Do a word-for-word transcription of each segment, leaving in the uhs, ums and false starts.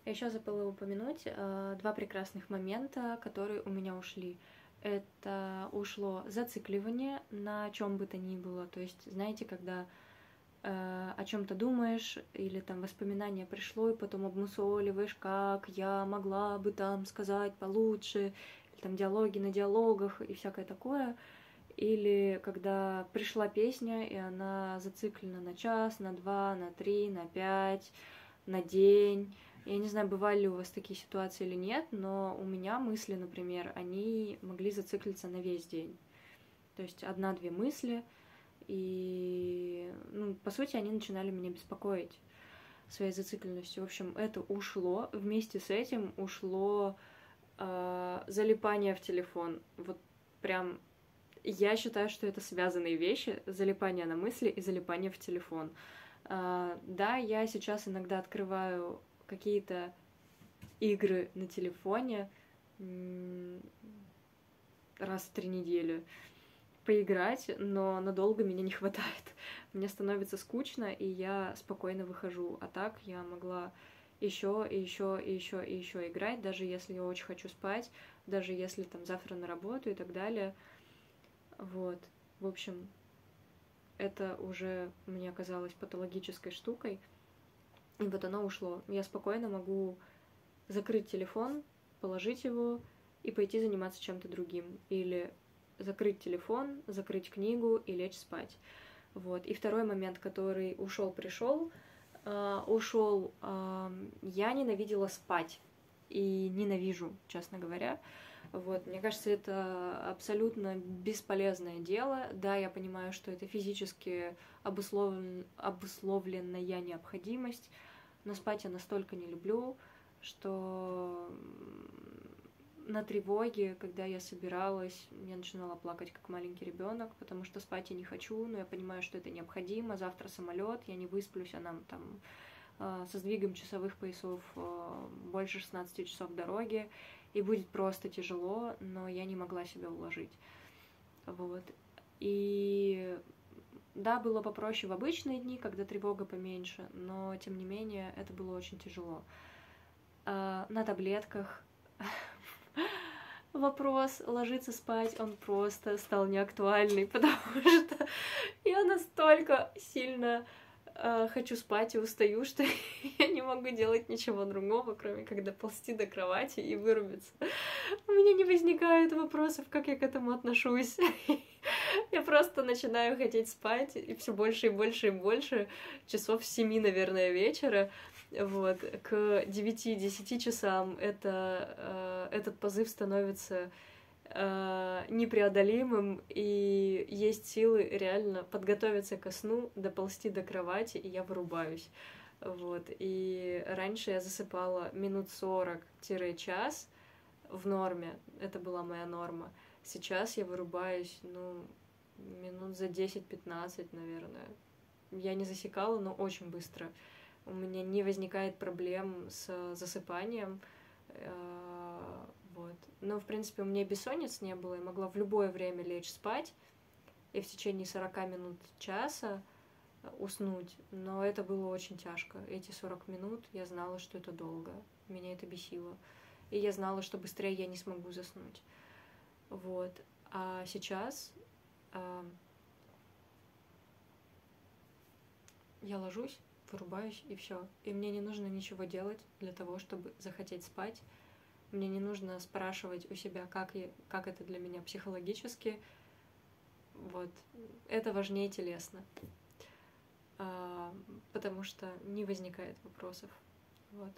Я еще забыла упомянуть э, два прекрасных момента, которые у меня ушли. Это ушло зацикливание на чем бы то ни было. То есть, знаете, когда э, о чем-то думаешь, или там воспоминание пришло, и потом обмусоливаешь, как я могла бы там сказать получше, или там диалоги на диалогах и всякое такое. Или когда пришла песня, и она зациклена на час, на два, на три, на пять, на день. Я не знаю, бывали ли у вас такие ситуации или нет, но у меня мысли, например, они могли зациклиться на весь день. То есть одна-две мысли, и, ну, по сути, они начинали меня беспокоить своей зацикленностью. В общем, это ушло. Вместе с этим ушло э, залипание в телефон. Вот прям я считаю, что это связанные вещи, залипание на мысли и залипание в телефон. Uh, да, я сейчас иногда открываю какие-то игры на телефоне раз в три недели поиграть, но надолго меня не хватает. Мне становится скучно, и я спокойно выхожу. А так я могла еще и еще и еще и еще играть, даже если я очень хочу спать, даже если там завтра на работу и так далее. Вот. В общем, это уже мне казалось патологической штукой, и вот оно ушло. Я спокойно могу закрыть телефон, положить его и пойти заниматься чем-то другим. Или закрыть телефон, закрыть книгу и лечь спать. Вот. И второй момент, который ушел, пришел, э, ушел. Э, я ненавидела спать. И ненавижу, честно говоря. Вот, мне кажется, это абсолютно бесполезное дело. Да, я понимаю, что это физически обусловлен, обусловленная необходимость, но спать я настолько не люблю, что на тревоге, когда я собиралась, я начинала плакать как маленький ребенок, потому что спать я не хочу, но я понимаю, что это необходимо. Завтра самолет, я не высплюсь, а нам там со сдвигом часовых поясов больше шестнадцати часов дороги, и будет просто тяжело, но я не могла себя уложить. Вот. И да, было попроще в обычные дни, когда тревога поменьше, но тем не менее это было очень тяжело. На таблетках вопрос ложиться спать, он просто стал неактуальный, потому что я настолько сильно хочу спать и устаю, что я не могу делать ничего другого, кроме как доползти до кровати и вырубиться. У меня не возникает вопросов, как я к этому отношусь. Я просто начинаю хотеть спать, и все больше и больше и больше, часов с семи, наверное, вечера. Вот. К девяти-десяти часам это, э, этот позыв становится непреодолимым, и есть силы реально подготовиться ко сну, доползти до кровати, и я вырубаюсь. Вот. И раньше я засыпала минут сорок-час в норме, это была моя норма. Сейчас я вырубаюсь, ну, минут за десять-пятнадцать, наверное. Я не засекала, но очень быстро. У меня не возникает проблем с засыпанием. Вот. Но, в принципе, у меня бессонниц не было, я могла в любое время лечь спать и в течение сорока минут, часа уснуть, но это было очень тяжко. Эти сорок минут я знала, что это долго, меня это бесило, и я знала, что быстрее я не смогу заснуть. Вот. А сейчас э, я ложусь, вырубаюсь, и все. И мне не нужно ничего делать для того, чтобы захотеть спать. Мне не нужно спрашивать у себя, как, я, как это для меня психологически. Вот. Это важнее телесно. А, потому что не возникает вопросов. Вот.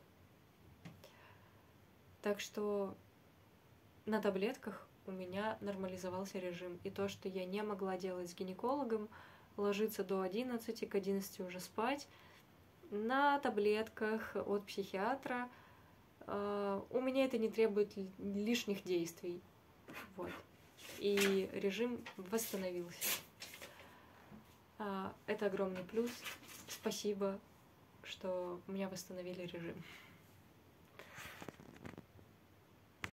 Так что на таблетках у меня нормализовался режим. И то, что я не могла делать с гинекологом, ложиться до одиннадцати, к одиннадцати уже спать, на таблетках от психиатра Uh, у меня это не требует лишних действий. Вот. И режим восстановился. Uh, это огромный плюс. Спасибо, что у меня восстановили режим.